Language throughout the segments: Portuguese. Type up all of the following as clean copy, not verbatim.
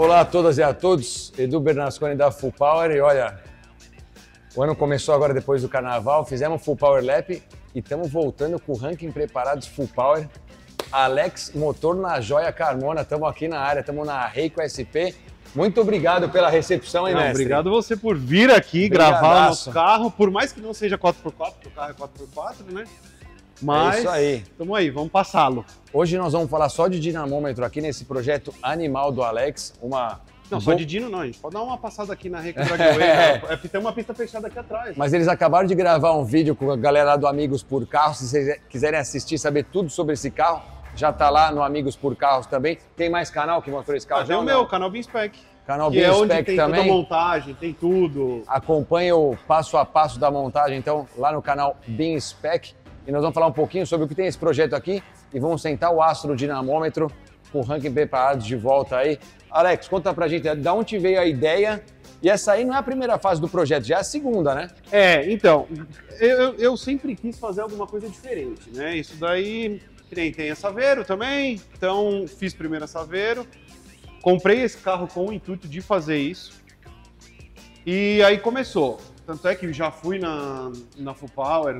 Olá a todas e a todos, Edu Bernasconi da Full Power e olha, o ano começou agora depois do carnaval, fizemos Full Power Lap e estamos voltando com o ranking preparados Full Power. Alex, motor na Joia Carmona, estamos aqui na área, estamos na Reiko SP. Muito obrigado pela recepção, hein, mestre? Obrigado você por vir aqui gravar o nosso carro, por mais que não seja 4x4, porque o carro é 4x4, né? Mas é isso aí. Estamos aí, vamos passá-lo. Hoje nós vamos falar só de dinamômetro aqui nesse projeto animal do Alex. Não, só de dino não, a gente pode dar uma passada aqui na Reiko Dragway, tem uma pista fechada aqui atrás. Mas eles acabaram de gravar um vídeo com a galera do Amigos por Carros, se vocês quiserem assistir, saber tudo sobre esse carro, já tá lá no Amigos por Carros também. Tem mais canal que mostrou esse carro? Tem o meu, canal BeamSpec. Canal que BeamSpec é onde tem também. toda a montagem, tem tudo. Acompanha o passo a passo da montagem, então, lá no canal BeamSpec. E nós vamos falar um pouquinho sobre o que tem esse projeto aqui e vamos sentar o astro dinamômetro com o ranking preparado de volta aí. Alex, conta pra gente, de onde veio a ideia? E essa aí não é a primeira fase do projeto, já é a segunda, né? Então, eu sempre quis fazer alguma coisa diferente, né? Isso daí, tem a Saveiro também, então fiz primeiro a Saveiro, comprei esse carro com o intuito de fazer isso e aí começou. Tanto é que já fui na Full Power,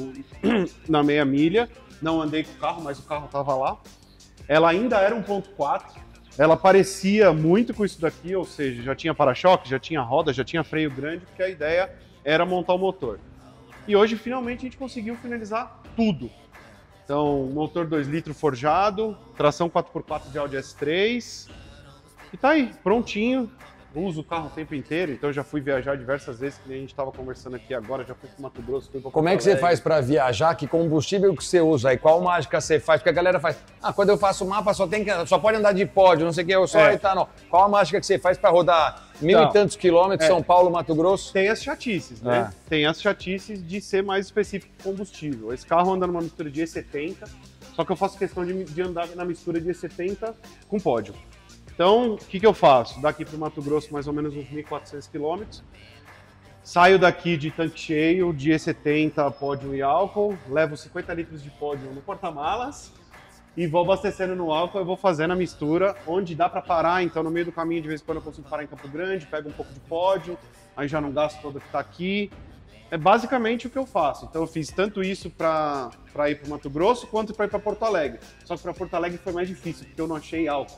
na meia milha, não andei com o carro, mas o carro estava lá. Ela ainda era 1.4, ela parecia muito com isso daqui, ou seja, já tinha para-choque, já tinha roda, já tinha freio grande, porque a ideia era montar o motor. E hoje, finalmente, a gente conseguiu finalizar tudo. Então, motor 2 litros forjado, tração 4x4 de Audi S3, e tá aí, prontinho. Uso o carro o tempo inteiro, então já fui viajar diversas vezes, que nem a gente estava conversando aqui agora, já fui para Mato Grosso, fui para Como é que você faz para viajar? Que combustível que você usa aí? Qual mágica você faz? Porque a galera faz, quando eu faço mapa só pode andar de pódio, não sei o que, eu só etanol. Qual a mágica que você faz para rodar mil e tantos quilômetros, São Paulo, Mato Grosso? Tem as chatices, né? Tem as chatices de ser mais específico com combustível. Esse carro anda numa mistura de E70, só que eu faço questão de andar na mistura de E70 com pódio. Então, o que eu faço? Daqui para o Mato Grosso, mais ou menos uns 1.400 quilômetros. Saio daqui de tanque cheio, de E70, pódio e álcool. Levo 50 litros de pódio no porta-malas. E vou abastecendo no álcool, eu vou fazendo a mistura. Onde dá para parar, então no meio do caminho, de vez em quando eu consigo parar em Campo Grande, pego um pouco de pódio. Aí já não gasto todo que está aqui. É basicamente o que eu faço. Então eu fiz tanto isso para ir para o Mato Grosso, quanto para ir para Porto Alegre. Só que para Porto Alegre foi mais difícil, porque eu não achei álcool.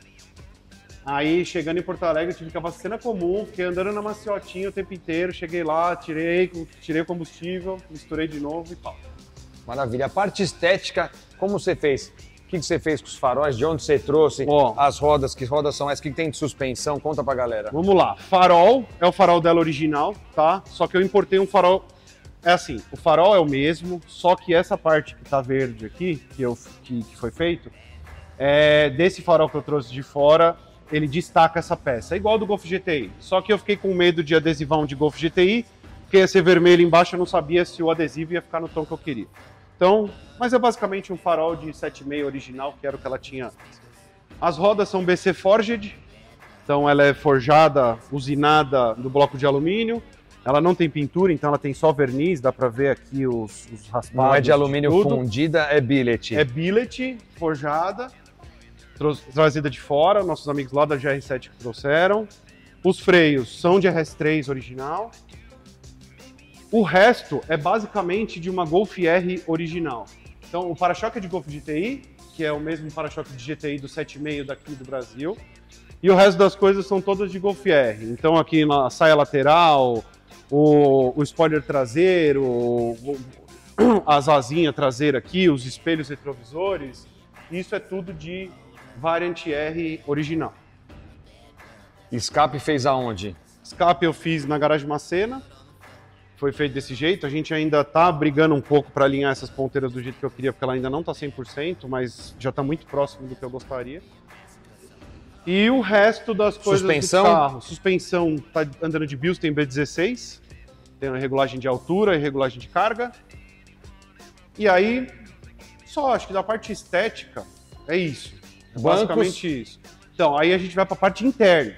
Aí, chegando em Porto Alegre, eu tive que abastecer na comum, fiquei andando na maciotinha o tempo inteiro, cheguei lá, tirei o combustível, misturei de novo e pau. Maravilha. A parte estética, como você fez? O que você fez com os faróis? De onde você trouxe? As rodas, que rodas são essas? O que tem de suspensão? Conta pra galera. Vamos lá. Farol é o farol dela original, tá? Só que eu importei um farol... É assim, o farol é o mesmo, só que essa parte que tá verde aqui, que foi feito, desse farol que eu trouxe de fora, ele destaca essa peça. É igual do Golf GTI, só que eu fiquei com medo de adesivão de Golf GTI, porque ia ser vermelho embaixo, eu não sabia se o adesivo ia ficar no tom que eu queria. Então, mas é basicamente um farol de 7,5 original, que era o que ela tinha antes. As rodas são BC Forged, então ela é forjada, usinada no bloco de alumínio. Ela não tem pintura, então ela tem só verniz, dá pra ver aqui os raspados. Não é de alumínio fundida, é billet. É billet, forjada. Trazida de fora, nossos amigos lá da GR7 que trouxeram. Os freios são de RS3 original. O resto é basicamente de uma Golf R original. Então o para-choque é de Golf GTI, que é o mesmo para-choque de GTI do 7,5 daqui do Brasil. E o resto das coisas são todas de Golf R. Então aqui na saia lateral, o spoiler traseiro, as asinhas traseiras aqui, os espelhos retrovisores, isso é tudo de Variant R original. Escape fez aonde? Escape eu fiz na garagem Macena, foi feito desse jeito. A gente ainda tá brigando um pouco para alinhar essas ponteiras do jeito que eu queria, porque ela ainda não tá 100%, mas já tá muito próximo do que eu gostaria. E o resto das coisas do carro. Suspensão tá andando de Bilstein B16, tem a regulagem de altura e regulagem de carga. E aí, só acho que da parte estética, é isso. É basicamente isso. Então, aí a gente vai para a parte interna.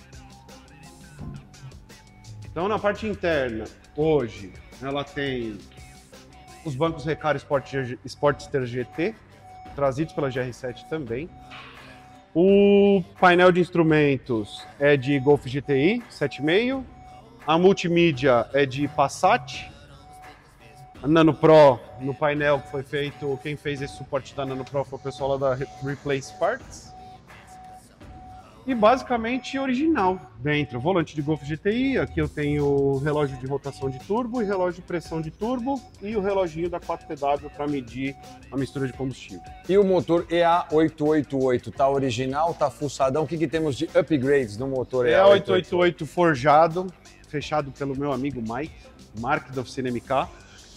Então, na parte interna, hoje, ela tem os bancos Recaro Sportster GT, trazidos pela GR7 também. O painel de instrumentos é de Golf GTI 7.5. A multimídia é de Passat. A Nano Pro, no painel que foi feito, quem fez esse suporte da Nano Pro foi o pessoal lá da Replace Parts. E basicamente original dentro. Volante de Golf GTI, aqui eu tenho relógio de rotação de turbo e relógio de pressão de turbo e o reloginho da 4PW para medir a mistura de combustível. E o motor EA888, tá original, tá fuçadão? O que temos de upgrades no motor EA888? EA888 forjado, fechado pelo meu amigo Mike, Mark da Oficina MK.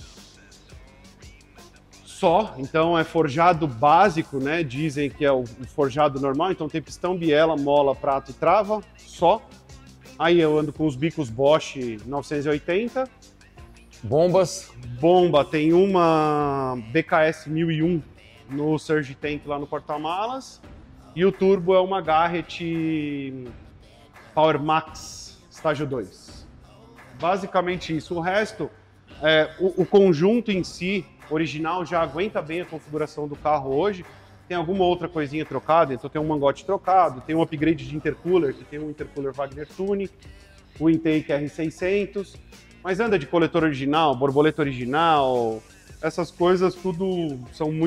Só, então é forjado básico, né? Dizem que é o forjado normal, então tem pistão, biela, mola, prato e trava, só. Aí eu ando com os bicos Bosch 980. Bombas? Bomba, tem uma BKS 1001 no Surge Tank lá no porta-malas. E o turbo é uma Garrett Power Max estágio 2. Basicamente isso. O resto, o conjunto em si, original, já aguenta bem a configuração do carro hoje. Tem alguma outra coisinha trocada, então tem um mangote trocado, tem um upgrade de intercooler, que tem um intercooler Wagner Tune, o intake R600, mas anda de coletor original, borboleta original, essas coisas tudo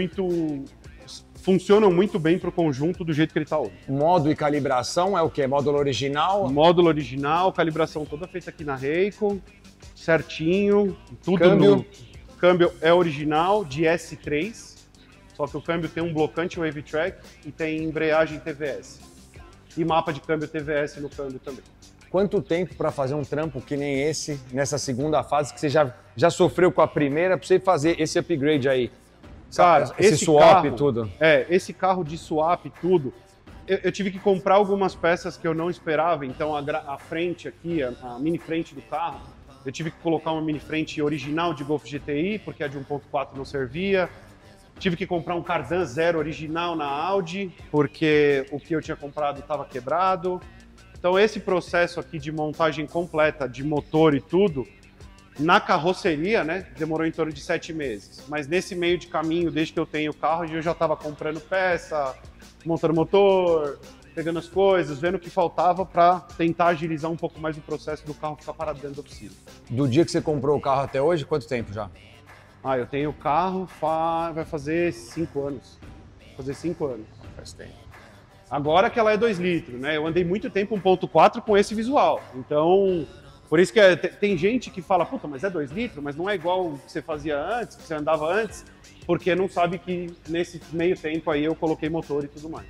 funcionam muito bem para o conjunto do jeito que ele está hoje. Modo e calibração é o quê? Módulo original? Módulo original, calibração toda feita aqui na Reiko, certinho, tudo Câmbio? Câmbio é original, de S3, só que o câmbio tem um blocante Wave Track e tem embreagem TVS. E mapa de câmbio TVS no câmbio também. Quanto tempo para fazer um trampo que nem esse, nessa segunda fase, que você já sofreu com a primeira, para você fazer esse upgrade aí? Cara, esse swap e tudo. Esse carro de swap e tudo, eu tive que comprar algumas peças que eu não esperava, então a frente aqui, a mini frente do carro, eu tive que colocar uma mini frente original de Golf GTI, porque a de 1.4 não servia. Tive que comprar um Cardan Zero original na Audi, porque o que eu tinha comprado estava quebrado. Então esse processo aqui de montagem completa de motor e tudo, na carroceria, né, demorou em torno de 7 meses. Mas nesse meio de caminho, desde que eu tenho o carro, eu já estava comprando peça, montando motor, pegando as coisas, vendo o que faltava para tentar agilizar um pouco mais o processo do carro ficar parado dentro da oficina. Do dia que você comprou o carro até hoje, quanto tempo já? Eu tenho o carro, vai fazer 5 anos. Vai fazer 5 anos. Faz tempo. Agora que ela é 2 litros, né? Eu andei muito tempo 1.4 com esse visual. Então, por isso que tem gente que fala, puta, mas é 2 litros, mas não é igual o que você fazia antes, que você andava antes, porque não sabe que nesse meio tempo aí eu coloquei motor e tudo mais.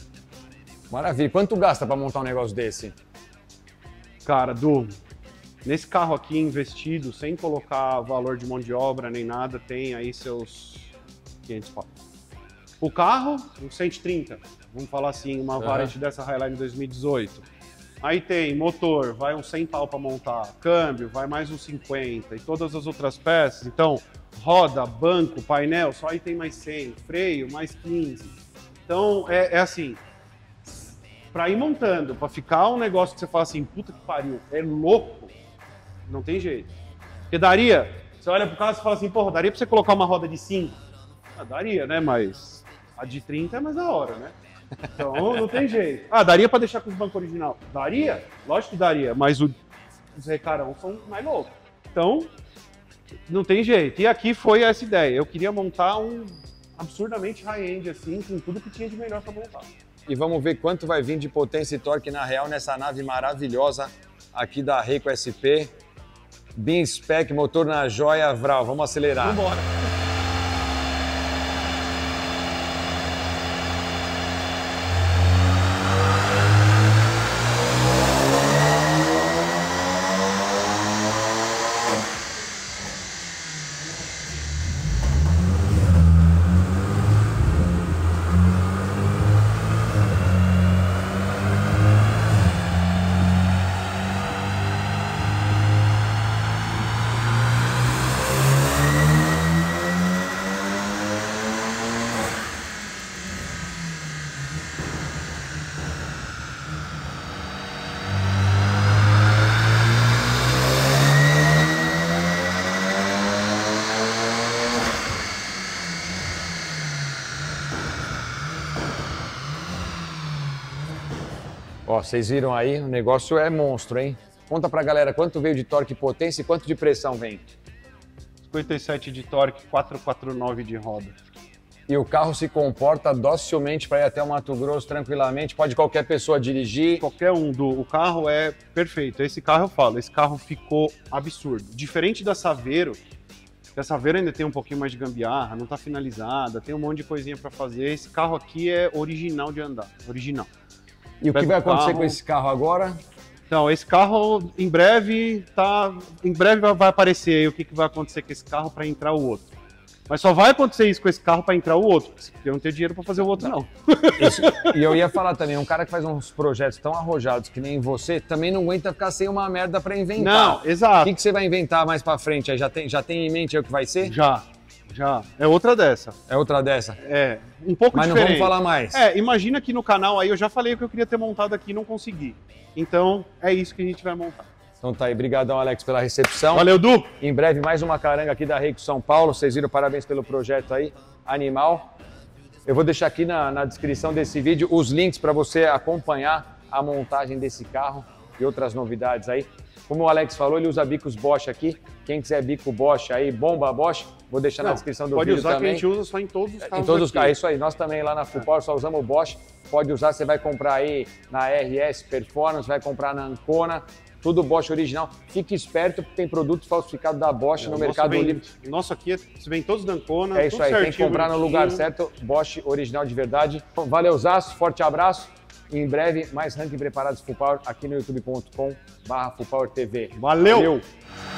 Maravilha. Quanto gasta para montar um negócio desse? Cara, nesse carro aqui investido, sem colocar valor de mão de obra nem nada, tem aí seus 500 pau. O carro, uns 130, vamos falar assim, uma variante dessa Highline 2018. Aí tem motor, vai uns 100 pau para montar, câmbio, vai mais uns 50 e todas as outras peças. Então, roda, banco, painel, só aí tem mais 100, freio, mais 15. Então, é assim, para ir montando, para ficar um negócio que você fala assim, puta que pariu, é louco, não tem jeito. Porque daria, você olha pro carro e fala assim, porra, daria para você colocar uma roda de 5? Daria, né, mas a de 30 é mais da hora, né? Então, não tem jeito. Daria para deixar com os bancos original? Daria? Lógico que daria, mas os recarão são mais loucos. Então, não tem jeito. E aqui foi essa ideia. Eu queria montar um absurdamente high-end, assim, com tudo que tinha de melhor para montar. E vamos ver quanto vai vir de potência e torque na real nessa nave maravilhosa aqui da Reiko SP. Beam Spec, motor na joia, Vral. Vamos acelerar. Vamos embora. Ó, vocês viram aí, o negócio é monstro, hein? Conta pra galera quanto veio de torque e potência e quanto de pressão vem. 57 de torque, 449 de roda. E o carro se comporta docilmente para ir até o Mato Grosso tranquilamente? Pode qualquer pessoa dirigir? Qualquer um. O carro é perfeito. Esse carro eu falo, esse carro ficou absurdo. Diferente da Saveiro, que a Saveiro ainda tem um pouquinho mais de gambiarra, não tá finalizada, tem um monte de coisinha para fazer. Esse carro aqui é original de andar, original. E o que vai acontecer com esse carro agora? Então, esse carro em breve vai aparecer aí o que vai acontecer com esse carro para entrar o outro. Mas só vai acontecer isso com esse carro para entrar o outro, porque eu não tenho dinheiro para fazer o outro, não. Isso. E eu ia falar também, um cara que faz uns projetos tão arrojados que nem você, também não aguenta ficar sem uma merda para inventar. Não, exato. O que você vai inventar mais para frente? Já tem em mente aí o que vai ser? Já. É outra dessa. É outra dessa? É, um pouco mas diferente. Mas não vamos falar mais. Imagina que no canal aí eu já falei o que eu queria ter montado aqui e não consegui. Então, é isso que a gente vai montar. Então tá aí, brigadão, Alex, pela recepção. Valeu, Du! Em breve, mais uma caranga aqui da Reiko São Paulo. Vocês viram, parabéns pelo projeto aí, animal. Eu vou deixar aqui na descrição desse vídeo os links para você acompanhar a montagem desse carro e outras novidades aí. Como o Alex falou, ele usa bicos Bosch aqui. Quem quiser bico Bosch aí, bomba Bosch, vou deixar na descrição do vídeo também. Pode usar, que a gente usa só em todos os carros. Em todos os carros, isso aí. Nós também lá na Full Power só usamos o Bosch. Pode usar, você vai comprar aí na RS Performance, vai comprar na Ancona. Tudo Bosch original. Fique esperto, porque tem produtos falsificados da Bosch no Mercado Livre. O nosso aqui vem todos da Ancona. É isso aí, tem que comprar no lugar certo. Bosch original de verdade. Valeu, Zaço, forte abraço. E em breve, mais ranking preparados Full Power aqui no youtube.com/FullPowerTV. Valeu!